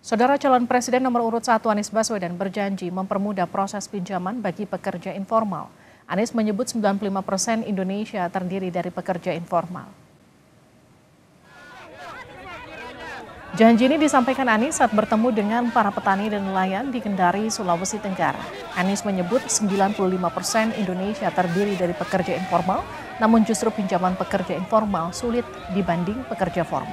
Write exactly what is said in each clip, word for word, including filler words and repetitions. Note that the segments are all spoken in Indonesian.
Saudara calon presiden nomor urut satu Anies Baswedan berjanji mempermudah proses pinjaman bagi pekerja informal. Anies menyebut sembilan puluh lima persen Indonesia terdiri dari pekerja informal. Janji ini disampaikan Anies saat bertemu dengan para petani dan nelayan di Kendari, Sulawesi Tenggara. Anies menyebut sembilan puluh lima persen Indonesia terdiri dari pekerja informal, namun justru pinjaman pekerja informal sulit dibanding pekerja formal.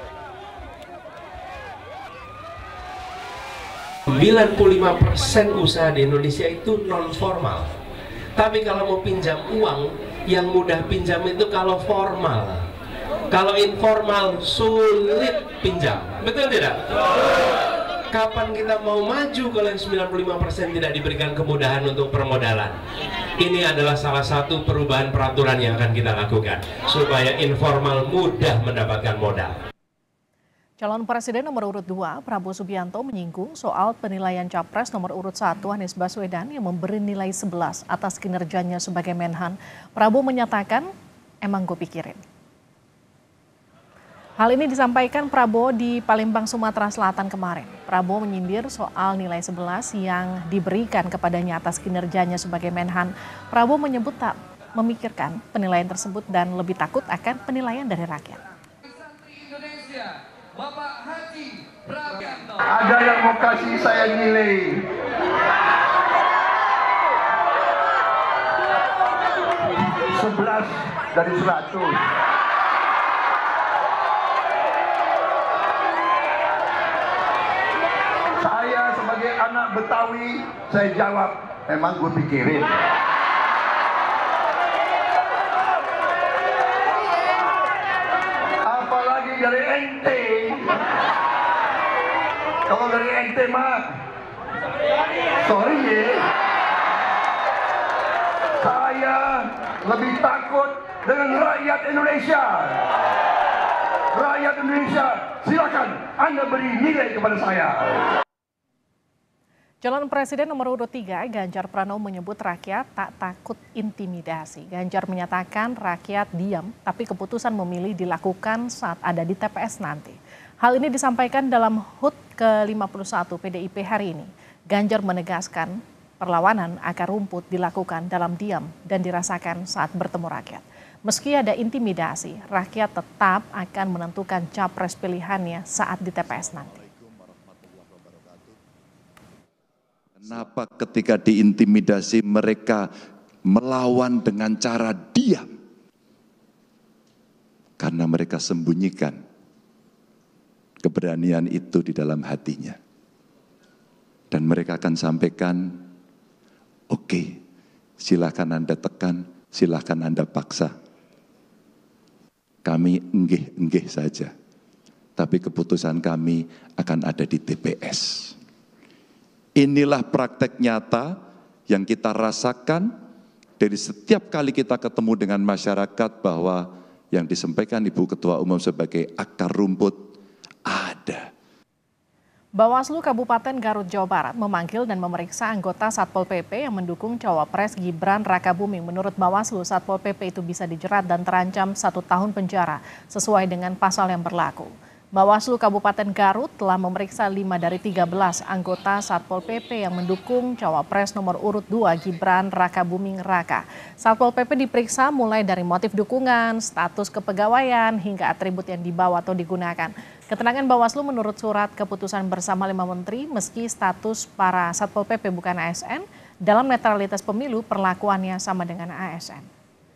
sembilan puluh lima persen usaha di Indonesia itu non formal. Tapi kalau mau pinjam uang, yang mudah pinjam itu kalau formal. Kalau informal sulit pinjam. Betul tidak? Kapan kita mau maju kalau yang sembilan puluh lima persen tidak diberikan kemudahan untuk permodalan? Ini adalah salah satu perubahan peraturan yang akan kita lakukan supaya informal mudah mendapatkan modal. Calon Presiden nomor urut dua, Prabowo Subianto menyinggung soal penilaian Capres nomor urut satu Anies Baswedan yang memberi nilai sebelas atas kinerjanya sebagai Menhan. Prabowo menyatakan, emang gue pikirin. Hal ini disampaikan Prabowo di Palembang, Sumatera Selatan kemarin. Prabowo menyindir soal nilai sebelas yang diberikan kepadanya atas kinerjanya sebagai Menhan. Prabowo menyebut tak memikirkan penilaian tersebut dan lebih takut akan penilaian dari rakyat. Bapak Haji Prabowo. Ada yang mau kasih saya nilai sebelas dari seratus. Saya sebagai anak Betawi, saya jawab, emang gue pikirin. Apalagi dari ente. Kalau dari ente mah, sorry ya, saya lebih takut dengan rakyat Indonesia. Rakyat Indonesia, silakan Anda beri nilai kepada saya. Calon Presiden nomor urut tiga, Ganjar Pranowo menyebut rakyat tak takut intimidasi. Ganjar menyatakan rakyat diam, tapi keputusan memilih dilakukan saat ada di T P S nanti. Hal ini disampaikan dalam H U T ke lima puluh satu P D I P hari ini. Ganjar menegaskan perlawanan akar rumput dilakukan dalam diam dan dirasakan saat bertemu rakyat. Meski ada intimidasi, rakyat tetap akan menentukan capres pilihannya saat di T P S nanti. Kenapa ketika diintimidasi mereka melawan dengan cara diam? Karena mereka sembunyikan keberanian itu di dalam hatinya. Dan mereka akan sampaikan, oke, okay, silakan Anda tekan, silakan Anda paksa. Kami enggih-enggih saja. Tapi keputusan kami akan ada di T P S. Inilah praktek nyata yang kita rasakan dari setiap kali kita ketemu dengan masyarakat bahwa yang disampaikan Ibu Ketua Umum sebagai akar rumput ada. Bawaslu Kabupaten Garut, Jawa Barat memanggil dan memeriksa anggota Satpol P P yang mendukung Cawapres Gibran Rakabuming. Menurut Bawaslu, Satpol P P itu bisa dijerat dan terancam satu tahun penjara sesuai dengan pasal yang berlaku. Bawaslu Kabupaten Garut telah memeriksa lima dari tiga belas anggota Satpol P P yang mendukung Cawapres nomor urut dua Gibran Rakabuming Raka. Satpol P P diperiksa mulai dari motif dukungan, status kepegawaian, hingga atribut yang dibawa atau digunakan. Keterangan Bawaslu menurut surat keputusan bersama lima menteri, meski status para Satpol P P bukan A S N, dalam netralitas pemilu perlakuannya sama dengan A S N.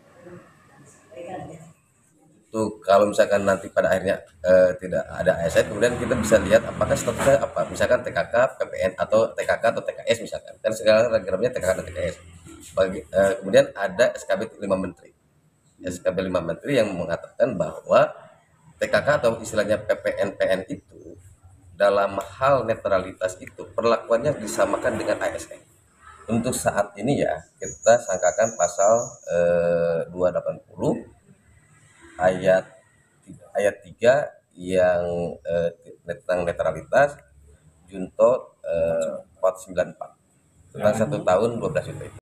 Tuh, kalau misalkan nanti pada akhirnya eh, tidak ada A S N, kemudian kita bisa lihat apakah statusnya apa, misalkan T K K, P P N atau T K K atau T K S misalkan, kan sekarang programnya T K K dan T K S. Bagi, eh, kemudian ada S K B lima menteri, S K B lima menteri yang mengatakan bahwa T K K atau istilahnya P P N P N itu dalam hal netralitas itu perlakuannya disamakan dengan A S N. Untuk saat ini ya kita sangkakan pasal eh, dua ratus delapan puluh ayat ayat tiga yang eh, tentang netralitas junto eh, empat ratus sembilan puluh empat tentang satu tahun dua belas juta itu.